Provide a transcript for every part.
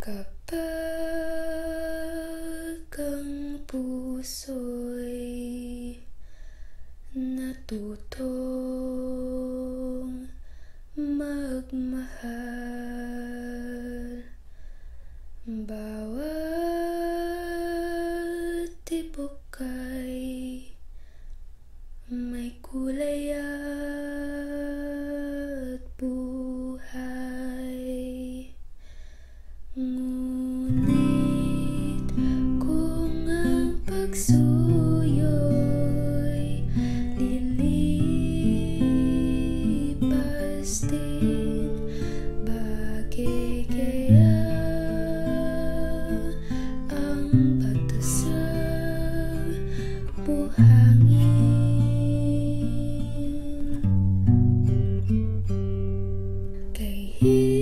Kapag ang puso'y natutong magmahal, bawat tibok ay may kulay at buhay. Ngunit kung ang pagsuyo'y lilipas din, bagay kaya ang bato sa buhangin? Kay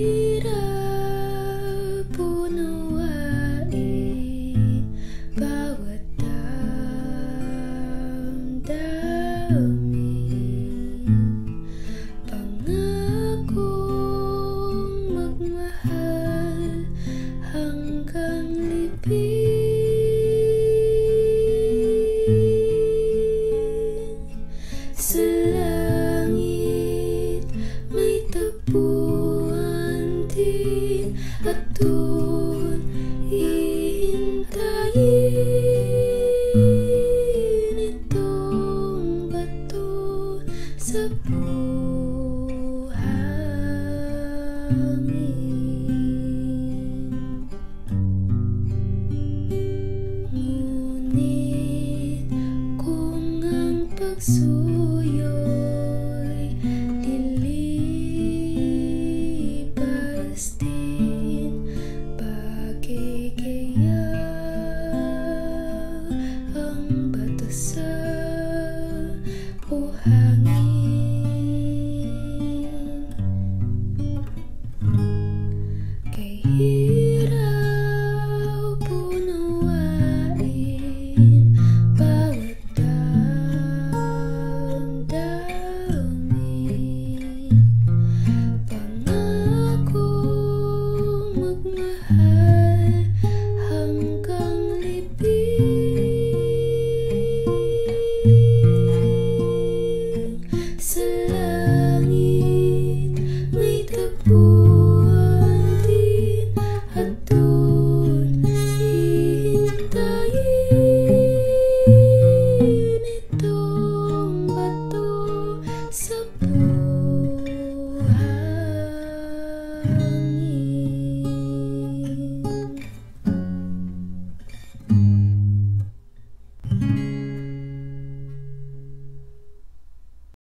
hirap unawain bawat damdamin, pangakong magmahal hanggang libing. Sa langit may tapuan din, at doon ihintayin itong bato sa buhangin. Ngunit kung ang pagsuyo'y lilipas din,